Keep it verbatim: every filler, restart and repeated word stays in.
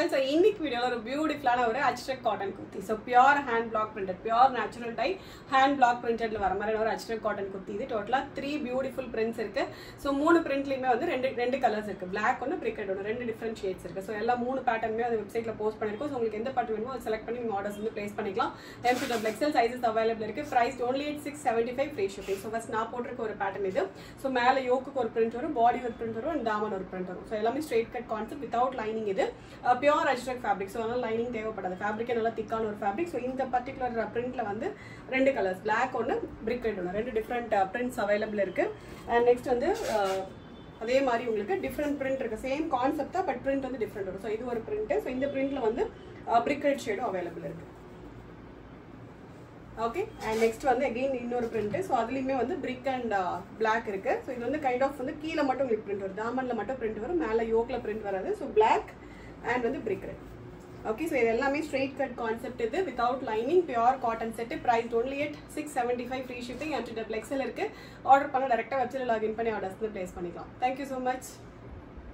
channel. So இன்னைக்கு வீடியோல ஒரு பியூட்டிஃபுல்லான ஒரு Ajrakh cotton kurti. So pure hand block printed, pure natural dye hand block printedல வர மாதிரி ஒரு Ajrakh cotton kurti. இது டோட்டலா three beautiful prints இருக்கு. So மூணு printலயுமே வந்து ரெண்டு ரெண்டு கலர்ஸ் இருக்கு. Black ஒன்னு brick red ஒன்னு ரெண்டு different shades இருக்கு. So எல்லா மூணு பேட்டர்னுமே அந்த வெப்சைட்ல போஸ்ட் பண்ணிருக்கோம். So உங்களுக்கு எந்த பேட்டர்ன் வேணுமோ அதை செலக்ட் பண்ணி நீங்க ஆர்டர்ஸ் வந்து பிளேஸ் பண்ணிக்கலாம். M to double X L sizes available இருக்கு. Price only at six seventy-five free shipping. So first நான் போட்டிருக்க ஒரு பேட்டர்ன் இது. So மேல யோக்குக்கு ஒரு print வரும், பாடி ஒரு print வரும், and தாமன் ஒரு print வரும். So எல்லாமே straight cut concept without lining இது. Pure Ajrakh fabric. So அதனால lining தேவைப்படாது. fabric நல்ல திக்கான ஒரு fabric. So இந்த particular printல வந்து ரெண்டு கலர்ஸ், black ஒன்னு brick red ஒன்னு ரெண்டு different uh, prints available இருக்கு. And next வந்து அதே மாதிரி உங்களுக்கு different print இருக்கு. same concept தான், but print வந்து different வரும். So இது ஒரு print. So இந்த printல வந்து brick red shade available இருக்கு. Okay, and next வந்து again இன்னொரு print. So அதுலயுமே வந்து brick and uh, black இருக்கு. So இது வந்து kind of வந்து கீழ மட்டும் உங்களுக்கு print வரும், தாமன்ல மட்டும் print வரும், மேல யோக்ல print வராது. So black and வந்து brick red. Okay, so இது எல்லாமே straight cut concept இது without lining, pure cotton set, priced only at six seventy-five free shipping and double X L இருக்கு. ஆர்டர் பண்ண டைரக்ட்டா வெப்சைட்ல லாகின் பண்ணி ஆர்டர்ஸ் வந்து பிளேஸ் பண்ணிக்கலாம். Thank you so much.